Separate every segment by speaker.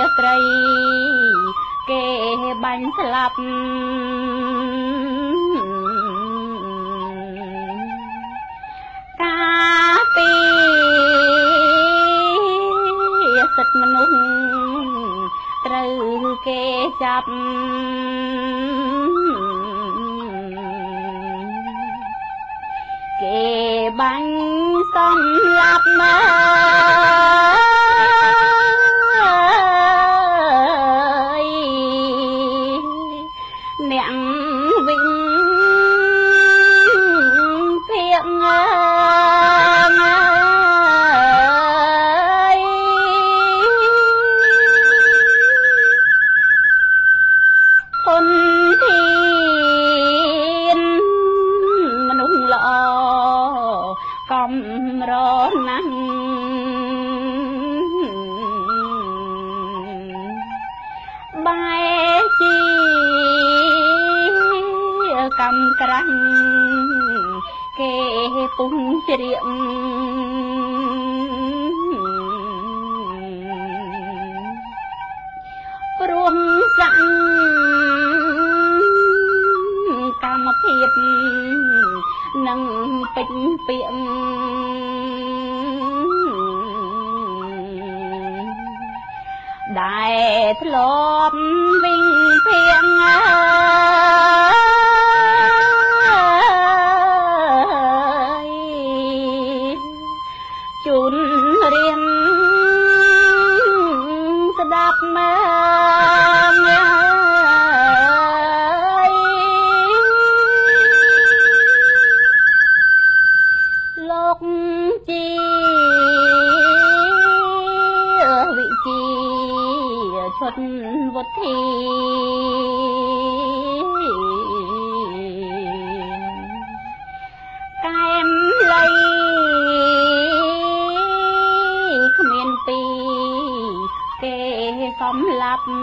Speaker 1: ក្រៃគេបាញ់ស្លាប់ការពីសិទ្ធិមនុស្សត្រូវគេចាប់គេបាញ់សម្លាប់មកអ្នកវិញភៀងធនធានមនុស្សល្អកំរណាស់បែជាកំក្រាំងគេពុំជ្រៀងព្រមសាំកម្មភាពនឹងពេញពាក្យដែលធ្លាប់វិញភៀងជូនរៀងស្ដាប់មកលោកជាវិជាឈុតវុធីកែមលៃគ្មានពីគេសម្លាប់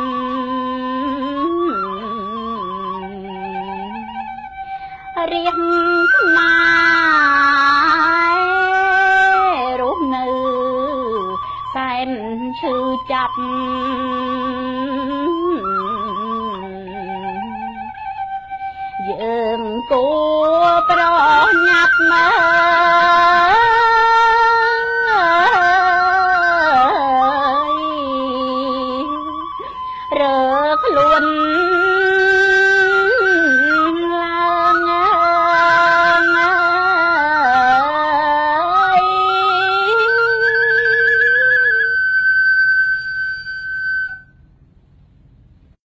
Speaker 1: រៀងខ្មែររស់នៅសែនឈឺចាប់យើងគួរប្រញាប់មក